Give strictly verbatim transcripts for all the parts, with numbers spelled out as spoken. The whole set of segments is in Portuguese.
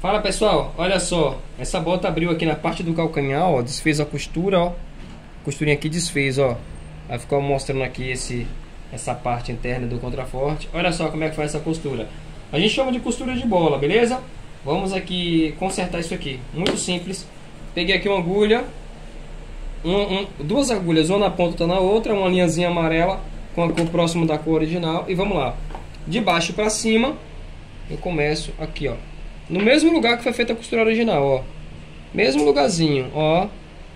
Fala pessoal, olha só, essa bota abriu aqui na parte do calcanhar, ó, desfez a costura, ó, costurinha aqui desfez, ó, aí ficou mostrando aqui esse, essa parte interna do contraforte. Olha só como é que faz essa costura, a gente chama de costura de bola, beleza? Vamos aqui consertar isso aqui, muito simples. Peguei aqui uma agulha, um, um, duas agulhas, uma na ponta, outra na outra, uma linhazinha amarela com a cor próxima da cor original, e vamos lá, de baixo para cima, eu começo aqui, ó, no mesmo lugar que foi feita a costura original, ó. Mesmo lugarzinho, ó.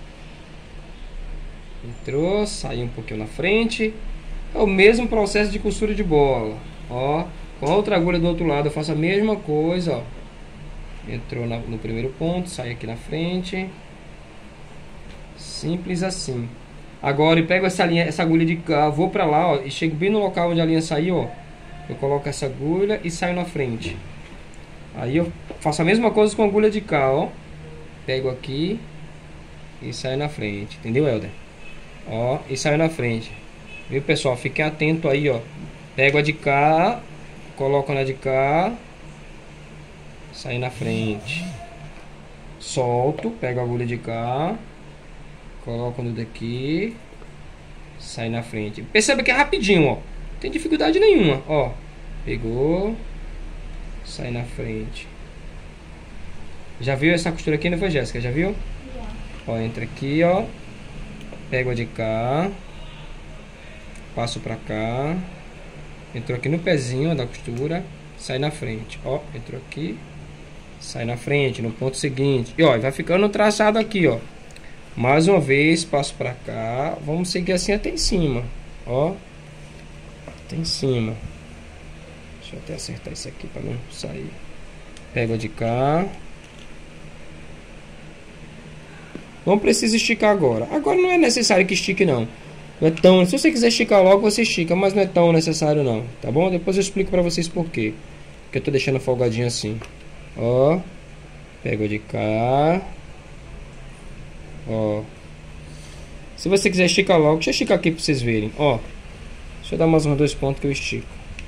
Entrou, saiu um pouquinho na frente. É o mesmo processo de costura de bola, ó. Com a outra agulha do outro lado eu faço a mesma coisa, ó. Entrou na, no primeiro ponto, sai aqui na frente. Simples assim. Agora eu pego essa linha, essa agulha de cá, vou pra lá, ó, e chego bem no local onde a linha saiu, ó. Eu coloco essa agulha e saio na frente. Aí eu faço a mesma coisa com a agulha de cá, ó. Pego aqui e saio na frente, entendeu, Helder? Ó, e saio na frente. Viu, pessoal? Fiquem atento aí, ó. Pego a de cá, coloco na de cá, saio na frente. Solto, pego a agulha de cá, coloco no daqui, saio na frente. Perceba que é rapidinho, ó. Não tem dificuldade nenhuma, ó. Pegou, sai na frente. Já viu essa costura aqui, não foi, Jéssica? Já viu? Já. Ó, entra aqui, ó. Pego a de cá. Passo pra cá. Entrou aqui no pezinho, ó, da costura. Sai na frente. Ó, entrou aqui. Sai na frente, no ponto seguinte. E ó, vai ficando traçado aqui, ó. Mais uma vez, passo pra cá. Vamos seguir assim até em cima. Ó. Até em cima. Deixa eu até acertar isso aqui para não sair. Pego a de cá. Não precisa esticar agora. Agora não é necessário que estique não. Não é tão... Se você quiser esticar logo, você estica, mas não é tão necessário não, tá bom? Depois eu explico para vocês por quê. Porque eu tô deixando folgadinho assim. Ó. Pego a de cá. Ó. Se você quiser esticar logo, deixa eu esticar aqui para vocês verem. Ó. Deixa eu dar mais uns dois pontos que eu estico.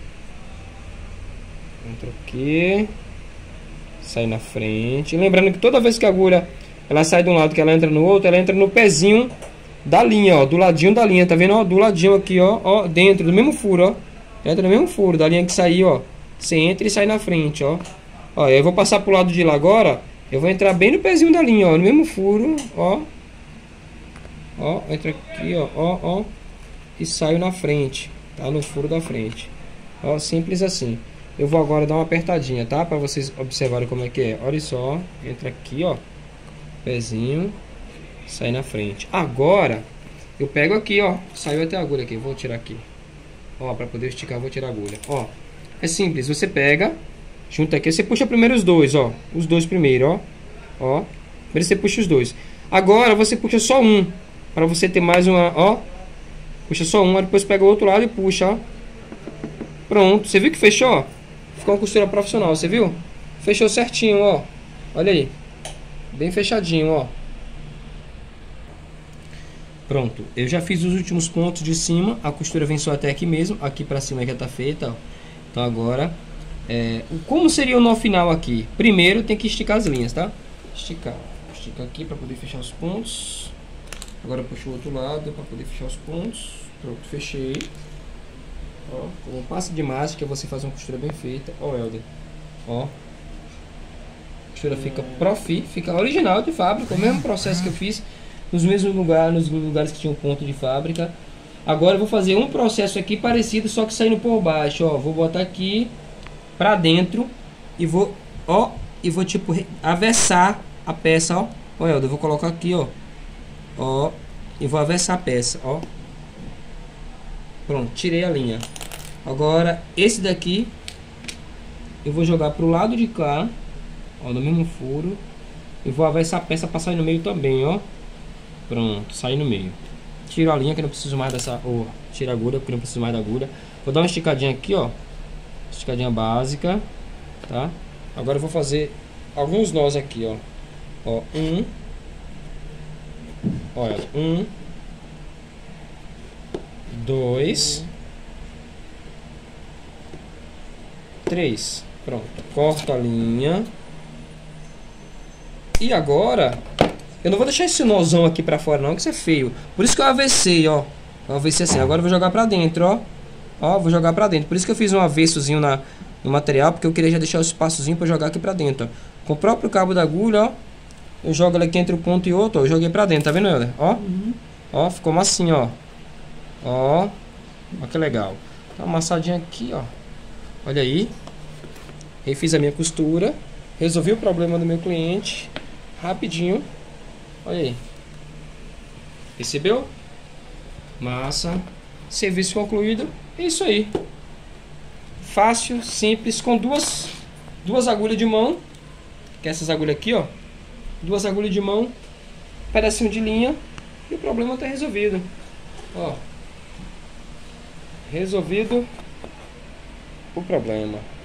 Entra aqui, sai na frente. Lembrando que toda vez que a agulha ela sai de um lado que ela entra no outro, ela entra no pezinho da linha, ó, do ladinho da linha, tá vendo? Ó, do ladinho aqui, ó, ó, dentro do mesmo furo, ó. Entra no mesmo furo da linha que saiu, ó. Você entra e sai na frente, ó. Ó, eu vou passar pro lado de lá agora. Eu vou entrar bem no pezinho da linha, ó, no mesmo furo, ó. Ó, entra aqui, ó, ó, ó. E saio na frente, tá? No furo da frente. Ó, simples assim. Eu vou agora dar uma apertadinha, tá? Para vocês observarem como é que é. Olha só, entra aqui, ó, pezinho, sai na frente. Agora eu pego aqui, ó, saiu até a agulha aqui, vou tirar aqui. Ó, para poder esticar, vou tirar a agulha. Ó, é simples, você pega, junta aqui, você puxa primeiro os dois, ó, os dois primeiro, ó. Ó, primeiro você puxa os dois. Agora você puxa só um, para você ter mais uma, ó. Puxa só um, depois pega o outro lado e puxa, ó. Pronto, você viu que fechou? Ficou uma costura profissional, você viu? Fechou certinho, ó. Olha aí. Bem fechadinho, ó. Pronto. Eu já fiz os últimos pontos de cima. A costura vem só até aqui mesmo. Aqui pra cima já tá feita, ó. Então agora... É... Como seria o nó final aqui? Primeiro tem que esticar as linhas, tá? Esticar. Estica aqui pra poder fechar os pontos. Agora puxo o outro lado pra poder fechar os pontos. Pronto, fechei. Ó, com um passo de mágica você faz uma costura bem feita. Ó, Helder. Ó. A costura fica profi, fica original de fábrica, o mesmo processo que eu fiz nos mesmos lugares, nos lugares que tinham ponto de fábrica. Agora eu vou fazer um processo aqui parecido, só que saindo por baixo, ó. Vou botar aqui pra dentro e vou, ó, e vou tipo avessar a peça, ó. Ó, Helder, eu vou colocar aqui, ó. Ó, e vou avessar a peça, ó. Pronto, tirei a linha. Agora, esse daqui eu vou jogar pro lado de cá, ó, no mesmo furo. E vou avessar a peça para sair no meio também, ó. Pronto, sair no meio. Tiro a linha que não preciso mais dessa, ou tiro a agulha porque não preciso mais da agulha. Vou dar uma esticadinha aqui, ó. Esticadinha básica, tá? Agora eu vou fazer alguns nós aqui, ó. Ó, um. Olha, um. Dois. Três. Pronto. Corto a linha. E agora, eu não vou deixar esse nozão aqui pra fora não, que isso é feio. Por isso que eu avessei, ó. Eu avessei assim. Agora eu vou jogar pra dentro, ó. Ó, vou jogar pra dentro. Por isso que eu fiz um avessozinho na, no material, porque eu queria já deixar o espaçozinho pra jogar aqui pra dentro, ó. Com o próprio cabo da agulha, ó. Eu jogo ele aqui entre um ponto e outro, ó. Eu joguei pra dentro, tá vendo, Helder? Ó. Uhum. Ó, ficou massinho, ó. Ó. Ó que legal. Tá amassadinho aqui, ó. Olha aí. Refiz a minha costura. Resolvi o problema do meu cliente. Rapidinho. Olha aí. Percebeu? Massa. Serviço concluído. É isso aí. Fácil, simples, com duas duas agulhas de mão. Que é essas agulhas aqui, ó. Duas agulhas de mão. Pedacinho de linha. E o problema tá resolvido. Ó. Resolvido o problema.